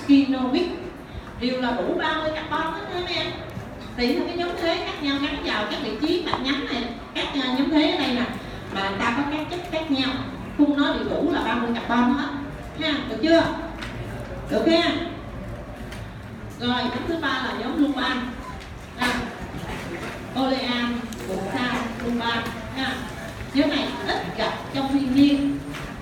Skinovich đều là đủ 30 carbon đó mấy em. Tùy theo cái nhóm thế khác nhau gắn vào các vị trí mạch nhánh này, các nhóm thế ở đây nè, mà ta có các chất khác nhau, phun nó đều đủ là 30 carbon hết ha, được chưa? Được ha. Rồi nhóm thứ ba là nhóm luban, olean, bột sao, luban ha. Nhóm này ít gặp trong thiên nhiên.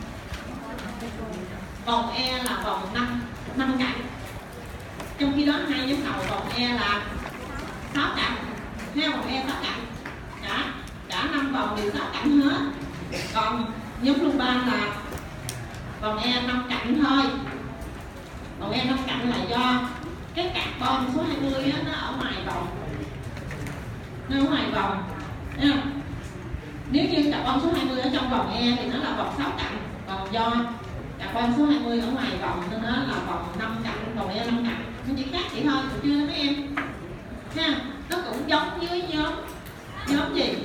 Vòng E là vòng 5 cạnh, trong khi đó hai nhóm đầu vòng E là 6 cạnh, hai vòng E 6 cạnh, cả 5 vòng đều 6 cạnh hết. Còn nhóm luban là vòng E 5 cạnh thôi. Vòng E 5 cạnh là do cái carbon số 20 á, nó ở ngoài vòng, nó ở ngoài vòng nha. Nếu như carbon số 20 ở trong vòng E thì nó là vòng 6 cạnh, còn do carbon số 20 ở ngoài vòng nên nó là vòng 5 cạnh, vòng E 5 cạnh. Nó chỉ khác vậy thôi, được chưa mấy em ha? Nó cũng giống với nhóm gì?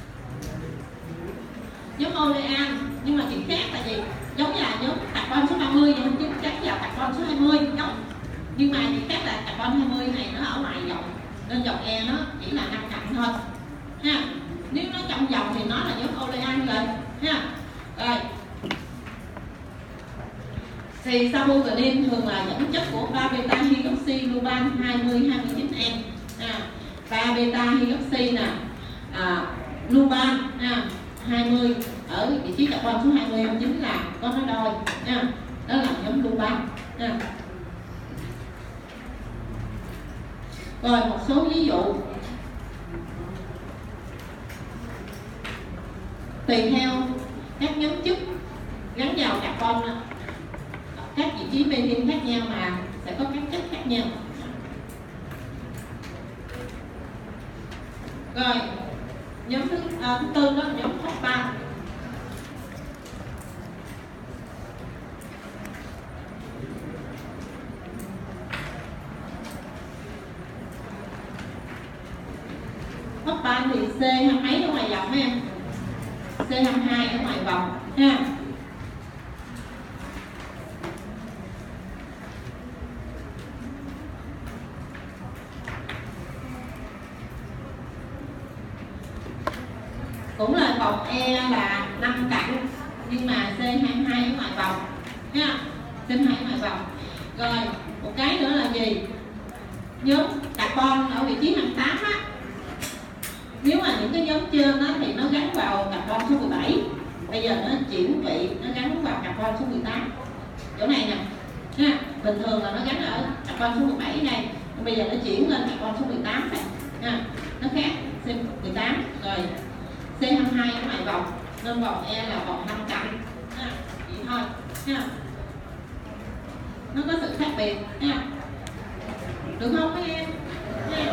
Nhóm olean, nhưng mà chỉ khác là gì? Giống như là nhóm carbon số 30 nhưng không chắc vào carbon số 20 giống. Nhưng mà chỉ khác là carbon 20 này nó ở ngoài vòng, nên vòng E nó chỉ là 5 cạnh thôi ha. Nếu nó trong vòng thì nó là nhóm olean rồi ha. Rồi thì sabotanin thường là dẫn chất của 3-beta hydroxy luban 20-29N, 3-beta hydroxy nè, luban 20 ở vị trí carbon số 20 chính là có nó đôi nha. Đó là nhóm luban nha. Rồi một số ví dụ tùy theo các nhóm chất gắn vào carbon, các vị trí methyl khác nhau mà sẽ có các chất khác nhau. Rồi nhóm thứ tư đó là nhóm phosphan. Phosphan thì C mấy ở ngoài vòng em, C22 ở ngoài vòng ha. Cũng là vòng E là 5 cạnh nhưng mà C22 ở ngoài vòng ha, C22 ở ngoài vòng. Rồi một cái nữa là gì? Nhóm carbon ở vị trí 28 á. Nếu mà những cái nhóm trên đó thì nó gắn vào carbon số 17. Bây giờ nó chuyển vị, nó gắn vào carbon số 18. Chỗ này nè ha, bình thường là nó gắn ở carbon số 17 đây, bây giờ nó chuyển lên carbon số 18 này ha, nó khác C18. Rồi C22 ở ngoài vòng nên vòng E là vòng 5 cạnh ha, vậy thôi ha. Nó có sự khác biệt ha, được không mấy em ha?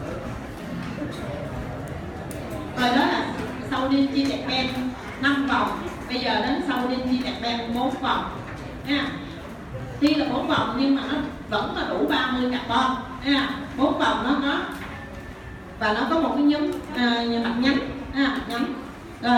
Rồi đó là sodium chitecben 5 vòng, bây giờ đến sodium chitecben 4 vòng ha. Tuy là 4 vòng nhưng mà nó vẫn là đủ 30 carbon ha. 4 vòng nó có và nó có một cái nhóm mạch nhánh mạch nhánh. Rồi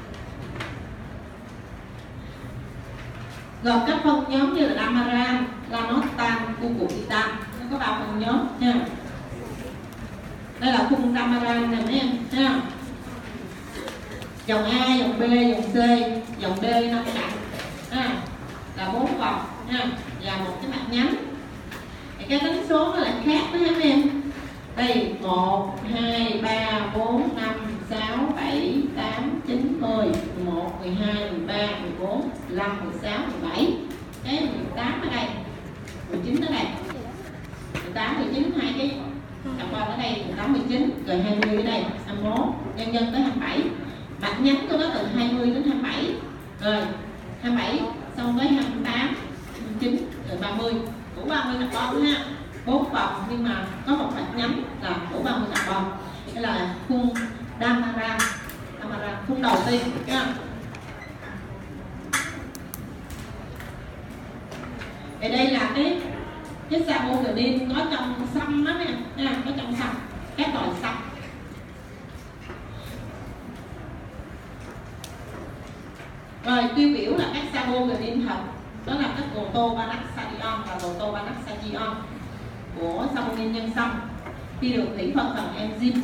gồm các phân nhóm như là damaran, lanotan, cucurbitatan, nó có 3 phân nhóm nha. Đây là khung damaran nè mấy em ha. Dòng A, dòng B, dòng C, dòng D 5 cạnh là 4 vòng ha, và một cái mạch nhánh. Thì cái đánh số nó lại khác đó mấy em. Đây 1, 2, 3, 4, 5, 6, 7, 8, 9, 10, 11, 12, 13, 14, 15, 16, 17. Cái 18 ở đây, 19 ở đây, 18, 19, hai cái carbon ở đây, 18, 19, rồi 20 ở đây, 21, nhân tới 27. Mạch nhánh của nó từ 20 đến 27. Rồi 27 xong với 28, 29, rồi 30, đủ 30 carbon ha. 4 vòng nhưng mà có một mạch nhánh là đủ 30 carbon. Đây là khung damaran, khung đầu tiên nha. Thì đây là cái sabotanin có trong sâm đó nè, có trong sâm, các loại sâm. Rồi tiêu biểu là các sabotanin thật, đó là các protobalactadiol ion và Gotobanaxagion của saponin nhân xâm khi được thủy phân bằng enzyme.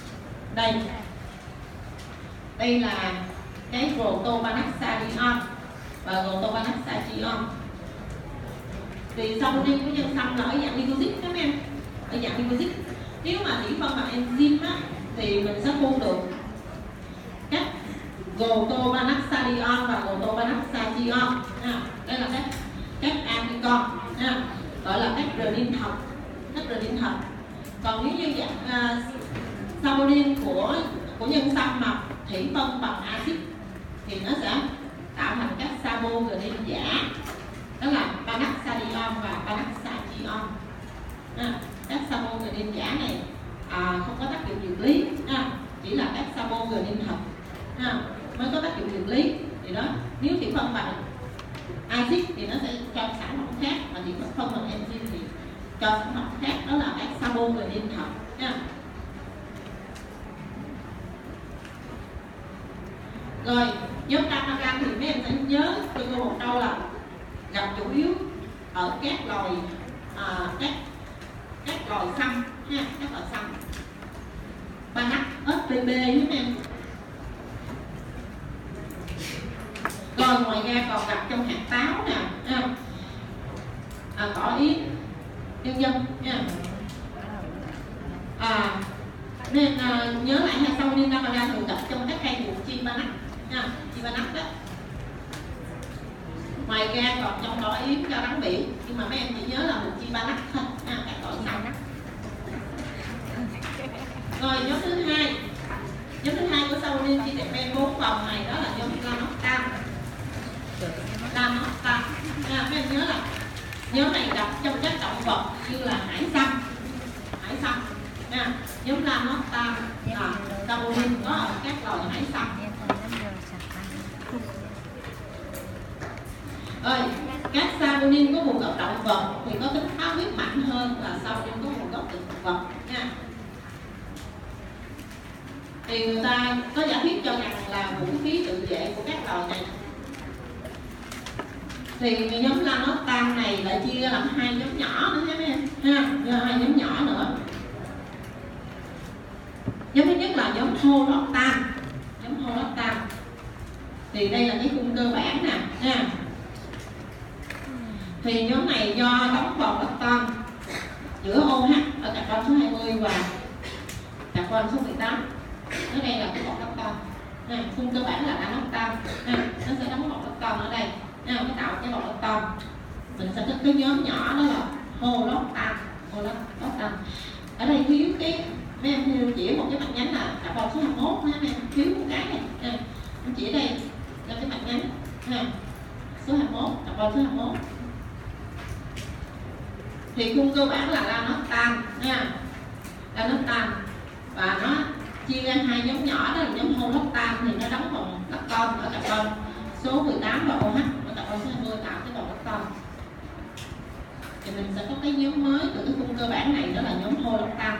Đây là cái Gotobanaxagion và Gotobanaxagion. Thì saponin của nhân xâm là ở dạng glycosid các em, ở dạng glycosid. Nếu mà thủy phân bằng enzyme á, thì mình sẽ thu được các Gotobanaxagion và Gotobanaxagion. Đây là các amplicon, gọi là các renin thật. Còn nếu như dạng saponin của nhân xâm mà thủy phân bằng axit thì nó sẽ tạo thành các saponin giả, đó là Panaxagion và Panaxagion. Các saponin giả này không có tác dụng dược lý, chỉ là các saponin thật mới có tác dụng dược lý. Thì đó, nếu thủy phân bằng axit thì nó sẽ cho sản phẩm khác, mà thủy phân bằng enzyme thì cho sản phẩm khác, đó là các saponin thật nha. Rồi nhóm Tamaran thì mấy em sẽ nhớ cho cô một câu là gặp chủ yếu ở các loài các loài xăm ha, các loài xăm Panax, SPB với em. Rồi ngoài ra còn gặp trong hạt táo nè, cỏ yến, vân vân nha. Nên nhớ lại hai saponin Tamaran thường gặp trong các cây thuộc chi Panax nha, chi Panax đó. Ngoài ra còn trong cỏ yến, cao đắng biển, nhưng mà mấy em chỉ nhớ là một chi Panax thôi nha, các loại sau. Rồi nhóm thứ hai của saponin chi terpen 4 vòng này đó là nhóm Lanoctam. Mấy em nhớ là nhóm này gặp trong các động vật như là hải sâm nha. Nhóm Lanoctam saponin có ở các loài hải sâm. Rồi các saponin có nguồn gốc động vật thì có tính kháng huyết mạnh hơn là saponin có nguồn gốc từ thực vật nha. Thì người ta có giả thuyết cho rằng là vũ khí tự vệ của các loài này. Thì nhóm Lanoctam này lại chia ra làm hai nhóm nhỏ nữa nhé em ha, hai nhóm nhỏ nữa. Nhóm thứ nhất là nhóm Holoctam. Thì đây là cái khung cơ bản nè nha. Thì nhóm này do đóng vòng lepton giữa OH ở carbon số 20 và carbon số 18. Ở đây là cái vòng lepton. Khung cơ bản là Lanoctam. Nó sẽ đóng vòng lepton ở đây. Nó tạo cái vòng lepton. Mình sẽ có cái nhóm nhỏ đó là Holoctam. Ở đây thiếu cái mấy em chỉ một cái mặt nhánh là carbon số 21 nha, em thiếu một cái này. Em chỉ đây là cái mặt nhánh số 21, carbon số 21. Thì khung cơ bản là Lanoctam nha, Lanoctam, và nó chia ra hai nhóm nhỏ, đó là nhóm Holoctam thì nó đóng vòng lepton ở carbon số 18 và OH ở carbon số 20 tạo cái vòng lepton. Thì mình sẽ có cái nhóm mới từ cái khung cơ bản này, đó là nhóm Holoctam.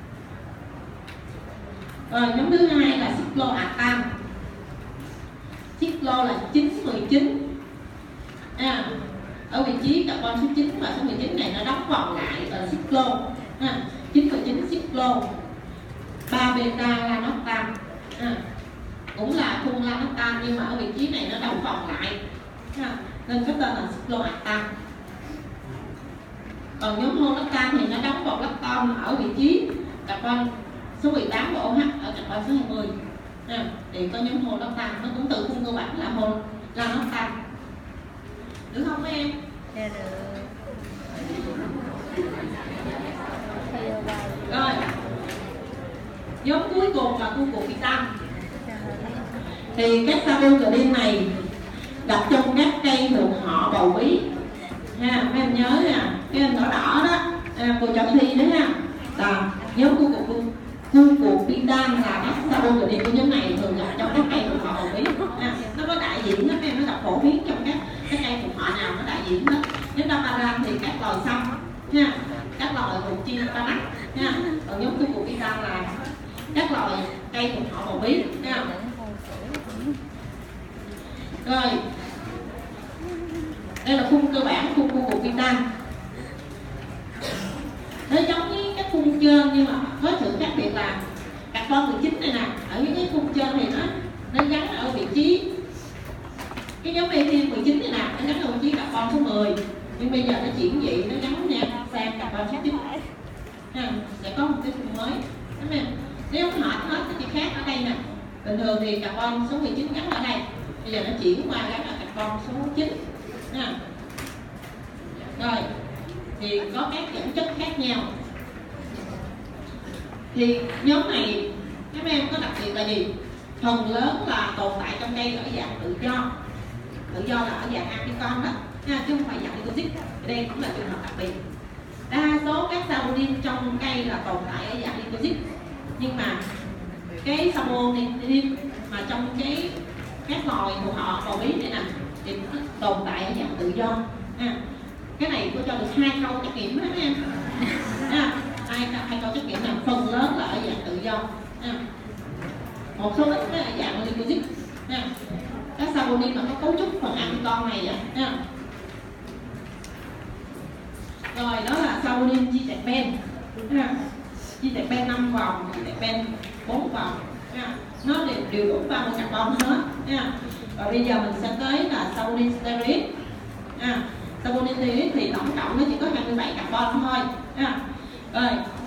Rồi nhóm thứ hai là Cycloatam. Cyclo là 919. Ở vị trí carbon số 9 và số 19 này nó đóng vòng lại ở Cyclo. 919 Cyclo. 3 beta Lanoctam. Cũng là khung Lanoctam nhưng mà ở vị trí này nó đóng vòng lại. Nên có tên là Cycloatam. Còn nhóm Holoctam thì nó đóng vòng lepton ở vị trí carbon số 18 và OH ở carbon số 20. Thì có nhóm Holoctam, nó cũng từ khung cơ bản là Lanoctam. Được không mấy em? Dạ được. Rồi nhóm cuối cùng là cucurbitam. Thì các saponin này gặp trong các cây thuộc họ bầu bí ha. Mấy em nhớ nha, cái em đỏ đỏ đó, cô cho thi đấy ha. Là nhóm cucurbitam là các saponin của nhóm này thường gặp trong các cây thuộc họ bầu bí. Nó có đại diện đó, em nó gặp phổ biến trong các cây thuộc họ nào nó đại diện đó. Nhóm Tamaran thì các loài sâm ha, các loài thuộc chi Panax ha. Còn nhóm cucurbitam là các loài cây thuộc họ bầu bí ha. Rồi đây là khung cơ bản khung cucurbitam. khung trên, nhưng mà có sự khác biệt là carbon 19 này nè, ở những cái khung trên thì nó gắn ở vị trí, cái nhóm ethylene 19 này nè nó gắn ở vị trí carbon số 10, nhưng bây giờ nó chuyển vị, nó gắn nha sang carbon số 9 ha, sẽ có một cái khung mới, đúng không? Nếu không hết nó chỉ khác ở đây nè. Bình thường thì carbon số 19 gắn ở đây, bây giờ nó chuyển qua gắn ở carbon số 9 ha. Rồi thì có các dẫn chất khác nhau. Thì nhóm này các em có đặc biệt là gì? Phần lớn là tồn tại trong cây ở dạng tự do. Tự do là ở dạng ampicon đó ha, chứ không phải dạng glycosid. Đây cũng là trường hợp đặc biệt. Đa số các saponin trong cây là tồn tại ở dạng glycosid, nhưng mà cái saponin mà trong các loài của họ bò bí này nè thì nó tồn tại ở dạng tự do ha. Cái này tôi cho được 2 câu trắc nghiệm hết em ha. Hai câu trắc nghiệm là phần lớn là ở dạng tự do ha. Một số ít là dạng glycosid ha. Các saponin mà có cấu trúc phần ampicon này ha. Rồi đó là saponin G-terpen ha. G-terpen 5 vòng, G-terpen 4 vòng ha. Nó đều đủ 30 carbon hết ha. Rồi bây giờ mình sẽ tới là saponin stearit ha. Saponin stearit thì tổng cộng nó chỉ có 27 carbon thôi ha. Rồi